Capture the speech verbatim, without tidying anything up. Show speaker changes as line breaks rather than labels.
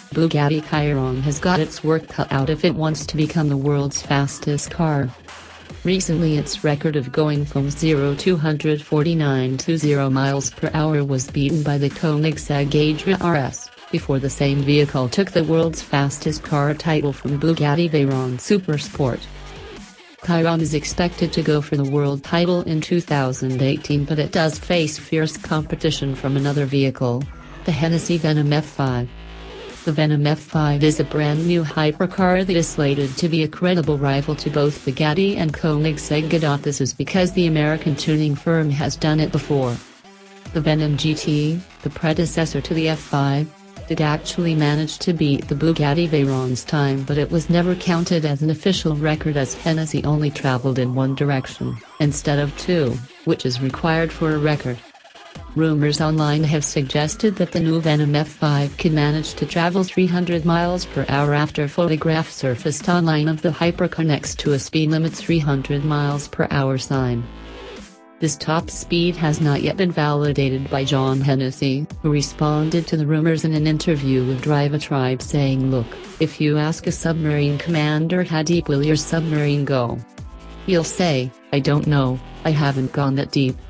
Bugatti Chiron has got its work cut out if it wants to become the world's fastest car. Recently its record of going from zero to one hundred forty-nine to zero miles per hour was beaten by the Koenigsegg Adria R S, before the same vehicle took the world's fastest car title from Bugatti Veyron Supersport. Chiron is expected to go for the world title in two thousand eighteen, but it does face fierce competition from another vehicle, the Hennessy Venom F five. The Venom F five is a brand new hypercar that is slated to be a credible rival to both Bugatti and Koenigsegg Godot. This is because the American tuning firm has done it before. The Venom G T, the predecessor to the F five, did actually manage to beat the Bugatti Veyron's time, but it was never counted as an official record as Hennessy only traveled in one direction, instead of two, which is required for a record. Rumors online have suggested that the new Venom F five could manage to travel three hundred miles per hour after photographs surfaced online of the hypercar next to a speed limit three hundred miles per hour sign. This top speed has not yet been validated by John Hennessy, who responded to the rumors in an interview with Drive a Tribe saying, "Look, if you ask a submarine commander how deep will your submarine go? He'll say, I don't know, I haven't gone that deep.